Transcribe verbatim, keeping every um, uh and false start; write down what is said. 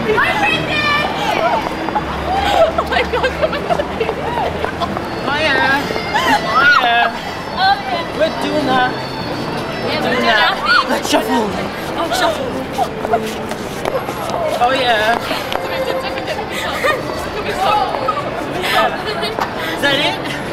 Oh my god, Oh yeah. Oh yeah. oh yeah. We're doing that. Yeah, we're Doing doing that. our thing. Let's shuffle. Oh, shuffle. Oh yeah. Is Is that it?